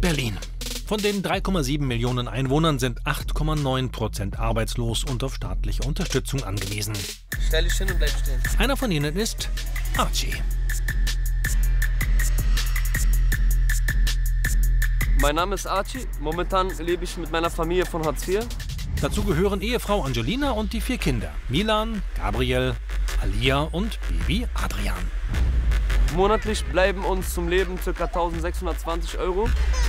Berlin. Von den 3,7 Millionen Einwohnern sind 8,9% arbeitslos und auf staatliche Unterstützung angewiesen. Stell dich hin und bleib stehen. Einer von ihnen ist Archie. Mein Name ist Archie. Momentan lebe ich mit meiner Familie von Hartz IV. Dazu gehören Ehefrau Angelina und die 4 Kinder. Milan, Gabriel, Alia und Baby Adrian. Monatlich bleiben uns zum Leben ca. 1620 €.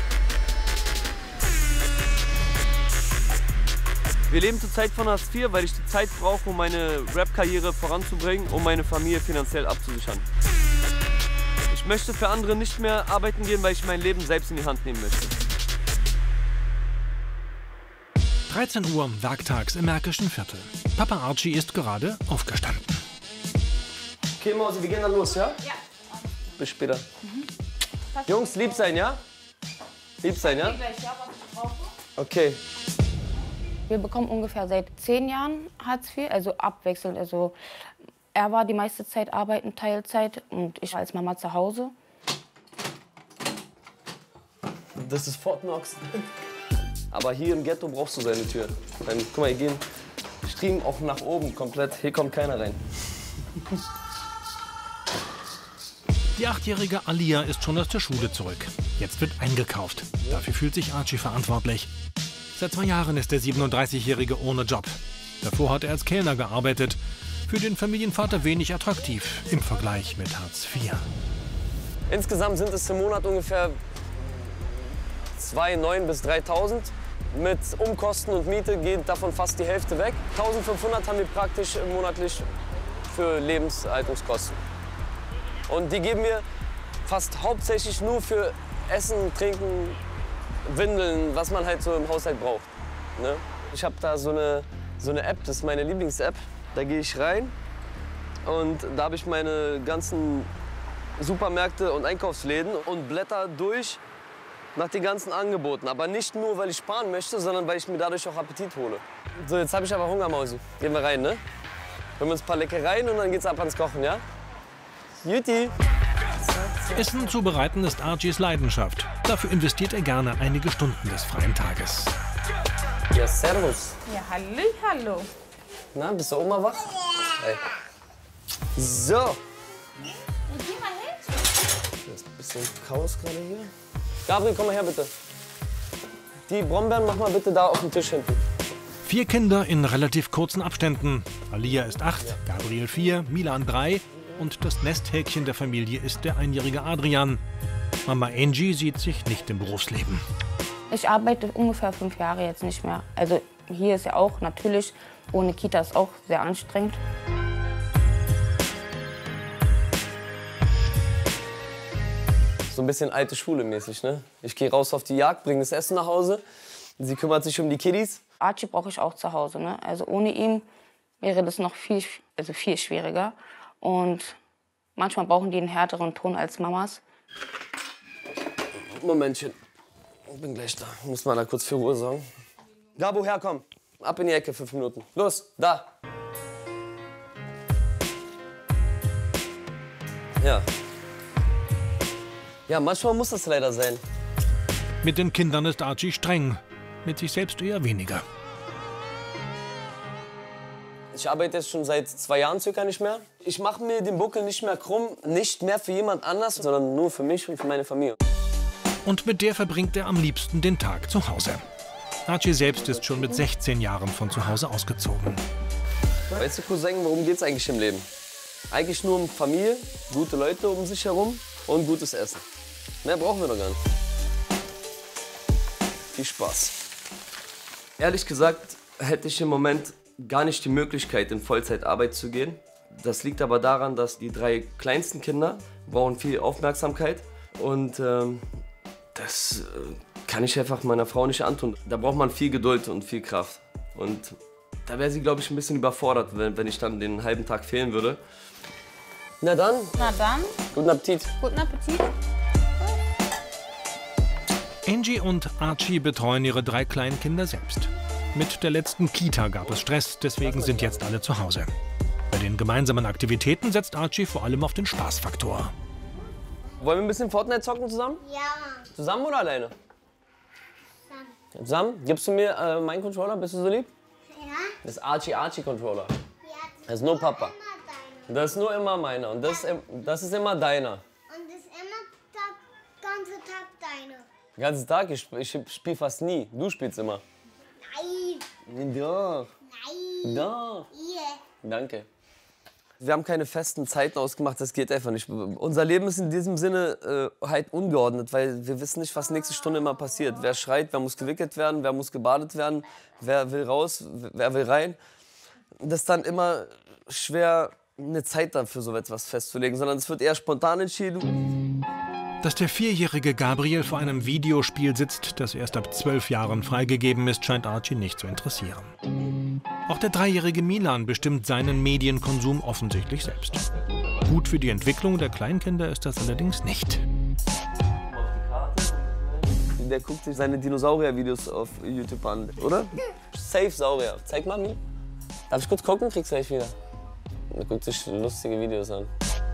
Wir leben zurzeit von Hartz IV, weil ich die Zeit brauche, um meine Rap-Karriere voranzubringen, um meine Familie finanziell abzusichern. Ich möchte für andere nicht mehr arbeiten gehen, weil ich mein Leben selbst in die Hand nehmen möchte. 13 Uhr werktags im Märkischen Viertel. Papa Archie ist gerade aufgestanden. Okay, Mausi, wir gehen dann los, ja? Ja. Bis später. Jungs, lieb sein, ja? Lieb sein, ja? Okay. Wir bekommen ungefähr seit 10 Jahren Hartz IV, also abwechselnd. Also er war die meiste Zeit arbeiten, Teilzeit, und ich als Mama zu Hause. Das ist Fort Knox. Aber hier im Ghetto brauchst du seine Tür. Dann, guck mal, hier gehen Striemen auch nach oben komplett. Hier kommt keiner rein. Die 8-jährige Alia ist schon aus der Schule zurück. Jetzt wird eingekauft. Dafür fühlt sich Archie verantwortlich. Seit 2 Jahren ist der 37-Jährige ohne Job. Davor hat er als Kellner gearbeitet. Für den Familienvater wenig attraktiv im Vergleich mit Hartz IV. Insgesamt sind es im Monat ungefähr 2.900 bis 3.000. Mit Umkosten und Miete geht davon fast die Hälfte weg. 1.500 haben wir praktisch monatlich für Lebenshaltungskosten. Und die geben wir fast hauptsächlich nur für Essen, Trinken, Windeln, was man halt so im Haushalt braucht. Ne? Ich habe da so eine App, das ist meine Lieblings-App. Da gehe ich rein und da habe ich meine ganzen Supermärkte und Einkaufsläden und blätter durch nach den ganzen Angeboten. Aber nicht nur, weil ich sparen möchte, sondern weil ich mir dadurch auch Appetit hole. So, jetzt habe ich aber Hunger, Mausi. Gehen wir rein, ne? Holen wir uns ein paar Leckereien und dann geht's ab ans Kochen, ja? Juti! Essen zubereiten ist Archies Leidenschaft. Dafür investiert er gerne einige Stunden des freien Tages. Ja, servus. Ja, hallo. Na, bist du Oma wach? Hey. So. Das ist ein bisschen Chaos gerade hier. Gabriel, komm mal her, bitte. Die Brombeeren mach mal bitte da auf den Tisch hinten. 4 Kinder in relativ kurzen Abständen. Alia ist 8, Gabriel 4, Milan 3 und das Nesthäkchen der Familie ist der 1-jährige Adrian. Mama Angie sieht sich nicht im Berufsleben. Ich arbeite ungefähr 5 Jahre jetzt nicht mehr. Also hier ist ja auch natürlich, ohne Kita ist auch sehr anstrengend. So ein bisschen alte Schule mäßig, ne? Ich gehe raus auf die Jagd, bringe das Essen nach Hause. Sie kümmert sich um die Kiddies. Archie brauche ich auch zu Hause, ne? Also ohne ihn wäre das noch viel schwieriger. Und manchmal brauchen die einen härteren Ton als Mamas. Momentchen. Ich bin gleich da. Muss mal da kurz für Ruhe sorgen. Gabo, herkomm. Ab in die Ecke, 5 Minuten. Los, da. Ja. Ja, manchmal muss das leider sein. Mit den Kindern ist Archie streng, mit sich selbst eher weniger. Ich arbeite jetzt schon seit 2 Jahren circa nicht mehr. Ich mache mir den Buckel nicht mehr krumm, nicht mehr für jemand anders, sondern nur für mich und für meine Familie. Und mit der verbringt er am liebsten den Tag zu Hause. Archie selbst ist schon mit 16 Jahren von zu Hause ausgezogen. Weißt du, Cousin, worum geht's eigentlich im Leben? Eigentlich nur um Familie, gute Leute um sich herum und gutes Essen. Mehr brauchen wir doch gar nicht. Viel Spaß. Ehrlich gesagt hätte ich im Moment gar nicht die Möglichkeit, in Vollzeitarbeit zu gehen. Das liegt aber daran, dass die 3 kleinsten Kinder brauchen viel Aufmerksamkeit. Und das kann ich einfach meiner Frau nicht antun. Da braucht man viel Geduld und viel Kraft. Und da wäre sie, glaube ich, ein bisschen überfordert, wenn ich dann den halben Tag fehlen würde. Na dann. Na dann. Guten Appetit. Guten Appetit. Angie und Archie betreuen ihre 3 kleinen Kinder selbst. Mit der letzten Kita gab es Stress, deswegen sind jetzt alle zu Hause. Bei den gemeinsamen Aktivitäten setzt Archie vor allem auf den Spaßfaktor. Wollen wir ein bisschen Fortnite zocken zusammen? Ja. Zusammen oder alleine? Sam, gibst du mir meinen Controller? Bist du so lieb? Ja? Das ist Archie-Controller. Ja, Das ist nur Papa. immer deine. Das ist nur immer meiner und das ist immer deiner. Und das ist immer den ganzen Tag deine. Den ganzen Tag, ich spiele fast nie. Du spielst immer. Nein, Doch, nein. doch. Hier. Danke. Wir haben keine festen Zeiten ausgemacht, das geht einfach nicht. Unser Leben ist in diesem Sinne halt ungeordnet, weil wir wissen nicht, was nächste Stunde immer passiert. Wer schreit, wer muss gewickelt werden, wer muss gebadet werden, wer will raus, wer will rein. Das ist dann immer schwer, eine Zeit dann für so etwas festzulegen, sondern es wird eher spontan entschieden. Dass der 4-jährige Gabriel vor einem Videospiel sitzt, das erst ab 12 Jahren freigegeben ist, scheint Archie nicht zu interessieren. Auch der 3-jährige Milan bestimmt seinen Medienkonsum offensichtlich selbst. Gut für die Entwicklung der Kleinkinder ist das allerdings nicht. Der guckt sich seine Dinosaurier-Videos auf YouTube an, oder? Safe Saurier. Zeig Mami. Darf ich kurz gucken? Kriegst du gleich wieder. Er guckt sich lustige Videos an.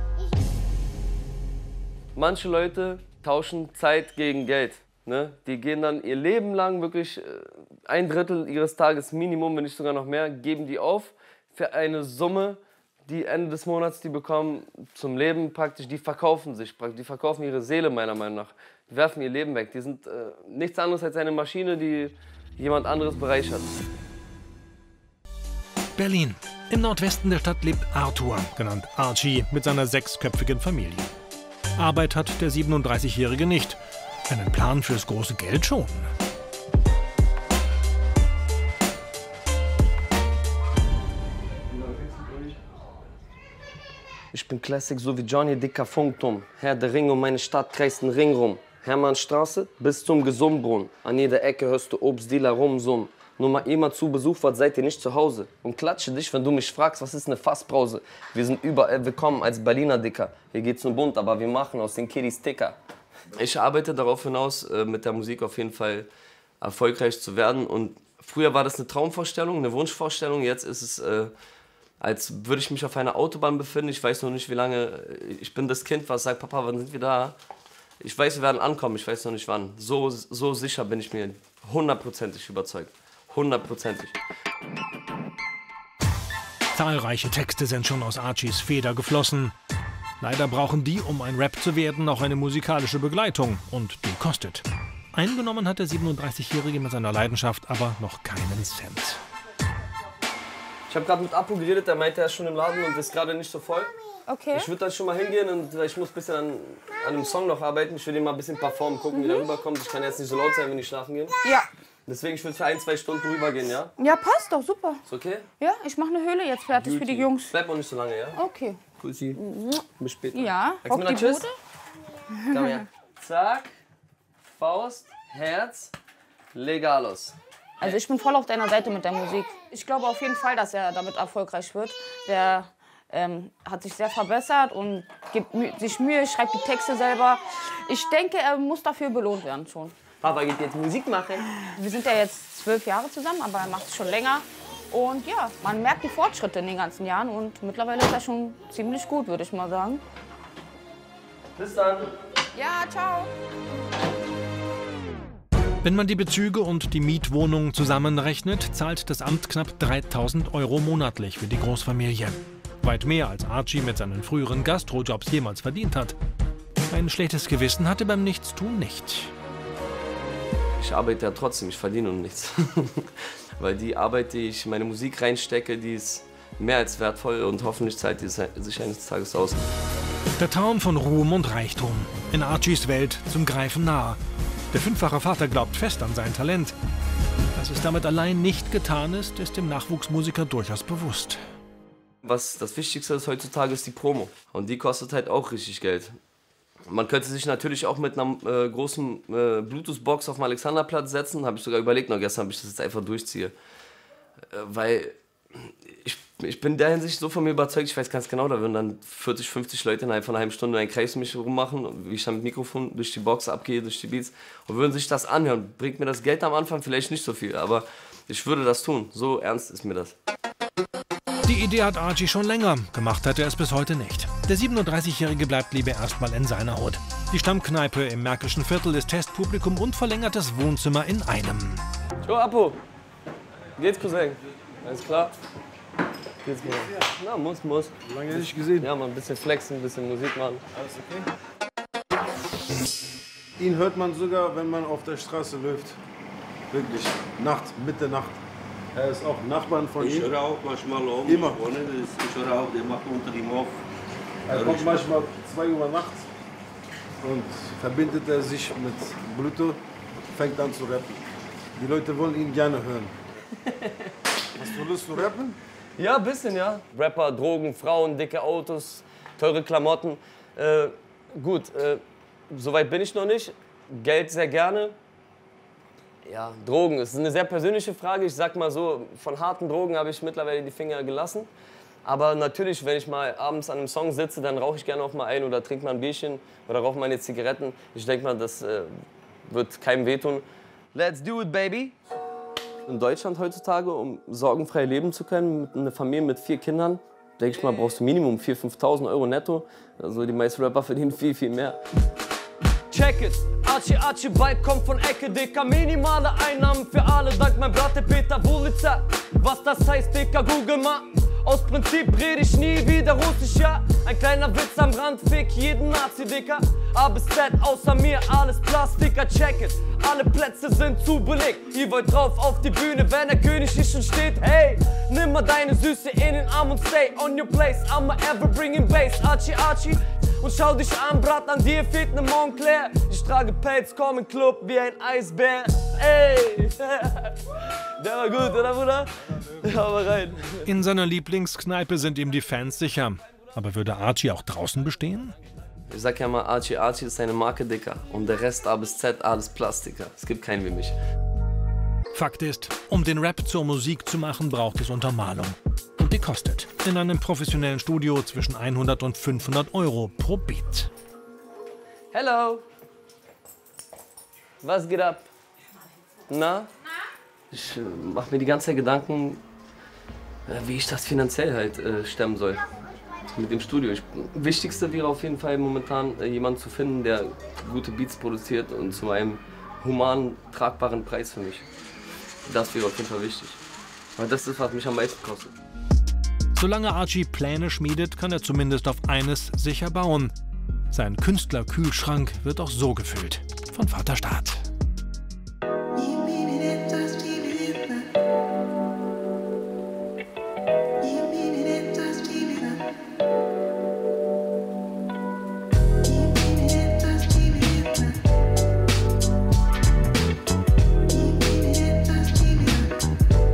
Manche Leute tauschen Zeit gegen Geld. Ne? Die gehen dann ihr Leben lang wirklich 1/3 ihres Tages Minimum, wenn nicht sogar noch mehr, geben die auf für eine Summe, die Ende des Monats die bekommen zum Leben praktisch. Die verkaufen sich, die verkaufen ihre Seele meiner Meinung nach. Die werfen ihr Leben weg. Die sind nichts anderes als eine Maschine, die jemand anderes bereichert. Berlin. Im Nordwesten der Stadt lebt Arthur, genannt Archie, mit seiner 6-köpfigen Familie. Arbeit hat der 37-Jährige nicht. Einen Plan fürs große Geld schon. Ich bin Classic, so wie Johnny Dicker Funkturm. Herr der Ring um meine Stadt kreist ein Ring rum. Hermannstraße bis zum Gesummbrunnen. An jeder Ecke hörst du Obstdealer rumsummen. Nur mal immer zu Besuch wart, seid ihr nicht zu Hause. Und klatsche dich, wenn du mich fragst, was ist eine Fassbrause? Wir sind überall willkommen als Berliner Dicker. Hier geht's nur bunt, aber wir machen aus den Kiddies Ticker. Ich arbeite darauf hinaus, mit der Musik auf jeden Fall erfolgreich zu werden. Und früher war das eine Traumvorstellung, eine Wunschvorstellung. Jetzt ist es, als würde ich mich auf einer Autobahn befinden. Ich weiß noch nicht, wie lange. Ich bin das Kind, was sagt, Papa, wann sind wir da? Ich weiß, wir werden ankommen, ich weiß noch nicht wann. So sicher bin ich mir 100%ig überzeugt. 100%ig. Zahlreiche Texte sind schon aus Archies Feder geflossen. Leider brauchen die, um ein Rap zu werden, noch eine musikalische Begleitung. Und die kostet. Eingenommen hat der 37-Jährige mit seiner Leidenschaft aber noch keinen Cent. Ich habe gerade mit Apu geredet, der meinte, er ist schon im Laden und ist gerade nicht so voll. Okay. Ich würde dann schon mal hingehen und ich muss ein bisschen an einem Song noch arbeiten. Ich will den mal ein bisschen performen, gucken, wie der rüberkommt. Ich kann jetzt nicht so laut sein, wenn ich schlafen gehe. Ja. Deswegen, ich würde für 1-2 Stunden rübergehen, ja? Ja, passt doch, super. Ist okay? Ja, ich mache eine Höhle jetzt fertig für die Jungs. Bleib auch nicht so lange, ja? Okay. Kussi. Bis später. Ja, Sagst du mir rock noch die Tschüss? Bude. Komm her. Zack, Faust, Herz, Legalos. Also ich bin voll auf deiner Seite mit der Musik. Ich glaube auf jeden Fall, dass er damit erfolgreich wird. Der hat sich sehr verbessert und gibt sich Mühe, schreibt die Texte selber. Ich denke, er muss dafür belohnt werden schon. Papa geht jetzt Musik machen. Wir sind ja jetzt 12 Jahre zusammen, aber er macht es schon länger. Und ja, man merkt die Fortschritte in den ganzen Jahren und mittlerweile ist er schon ziemlich gut, würde ich mal sagen. Bis dann. Ja, ciao. Wenn man die Bezüge und die Mietwohnung zusammenrechnet, zahlt das Amt knapp 3.000 € monatlich für die Großfamilie. Weit mehr, als Archie mit seinen früheren Gastrojobs jemals verdient hat. Ein schlechtes Gewissen hatte beim Nichtstun nicht. Ich arbeite ja trotzdem, ich verdiene nur nichts. Weil die Arbeit, die ich in meine Musik reinstecke, die ist mehr als wertvoll und hoffentlich zahlt die sich eines Tages aus. Der Traum von Ruhm und Reichtum. In Archies Welt zum Greifen nah. Der 5-fache Vater glaubt fest an sein Talent. Dass es damit allein nicht getan ist, ist dem Nachwuchsmusiker durchaus bewusst. Was das Wichtigste ist heutzutage, ist die Promo. Und die kostet halt auch richtig Geld. Man könnte sich natürlich auch mit einer großen Bluetooth-Box auf dem Alexanderplatz setzen. Habe ich sogar überlegt, noch gestern, ob ich das jetzt einfach durchziehe. Weil ich bin in der Hinsicht so von mir überzeugt, ich weiß ganz genau, da würden dann 40, 50 Leute innerhalb von einer halben Stunde einen Kreis um mich rummachen, wie ich dann mit dem Mikrofon durch die Box abgehe, durch die Beats, und würden sich das anhören. Bringt mir das Geld am Anfang vielleicht nicht so viel, aber ich würde das tun. So ernst ist mir das. Die Idee hat Archie schon länger, gemacht hat er es bis heute nicht. Der 37-Jährige bleibt lieber erstmal in seiner Hut. Die Stammkneipe im Märkischen Viertel ist Testpublikum und verlängertes Wohnzimmer in einem. Jo, Apo. Geht's, Cousin? Alles klar? Geht's, Cousin? Na, muss. Lange nicht gesehen. Ja, mal ein bisschen flexen, ein bisschen Musik machen. Alles okay? Ihn hört man sogar, wenn man auf der Straße läuft. Wirklich. Mitternacht. Er ist auch Nachbarn von Ich ihm. höre auch manchmal um. Immer. Ich höre auch, der macht unter ihm auf. Er kommt manchmal 2 Uhr nachts und verbindet er sich mit Bluetooth, fängt an zu rappen. Die Leute wollen ihn gerne hören. Hast du Lust zu rappen? Ja, ein bisschen, ja. Rapper, Drogen, Frauen, dicke Autos, teure Klamotten. Gut, so weit bin ich noch nicht. Geld sehr gerne. Ja, Drogen ist eine sehr persönliche Frage. Ich sag mal so, von harten Drogen habe ich mittlerweile die Finger gelassen. Aber natürlich, wenn ich mal abends an einem Song sitze, dann rauche ich gerne auch mal ein oder trinke mal ein Bierchen oder rauche meine Zigaretten. Ich denke mal, das wird keinem wehtun. Let's do it, baby! In Deutschland heutzutage, um sorgenfrei leben zu können, mit einer Familie mit 4 Kindern, denke ich mal, brauchst du Minimum 4.000, 5.000 Euro netto. Also die meisten Rapper verdienen viel, viel mehr. Check it! Archie, bald kommt von Ecke, Dicker. Minimale Einnahmen für alle, dank mein Bratte Peter Wurlitzer. Was das heißt, Dicker, google mal. Aus Prinzip rede ich nie wieder Russisch, ja. Ein kleiner Witz am Rand, fick jeden Nazi, Dicker. A bis Z, außer mir, alles Plastiker, check it. Alle Plätze sind zu belegt. Ihr wollt drauf auf die Bühne, wenn der König hier schon steht. Hey, nimm mal deine Süße in den Arm und stay on your place. I'ma ever bring bass, Archie. Und schau dich an, Brat, an dir fehlt ne Montclair. Ich trage Pelz, komm in Club wie ein Eisbär. Ey, der war gut, oder Bruder? Hau mal rein. In seiner Lieblingskneipe sind ihm die Fans sicher. Aber würde Archie auch draußen bestehen? Ich sag ja mal, Archie ist seine Marke, Dicker. Und der Rest A bis Z, alles Plastiker. Es gibt keinen wie mich. Fakt ist, um den Rap zur Musik zu machen, braucht es Untermalung. Und die kostet in einem professionellen Studio zwischen 100 und 500 Euro pro Beat. Hello. Was geht ab? Na? Ich mach mir die ganze Zeit Gedanken, wie ich das finanziell halt stemmen soll. Mit dem Studio. Wichtigste wäre auf jeden Fall momentan, jemanden zu finden, der gute Beats produziert und zu einem humanen, tragbaren Preis für mich. Das wäre auf jeden Fall wichtig. Weil das ist, was mich am meisten kostet. Solange Archie Pläne schmiedet, kann er zumindest auf eines sicher bauen. Sein Künstlerkühlschrank wird auch so gefüllt von Vater Staat.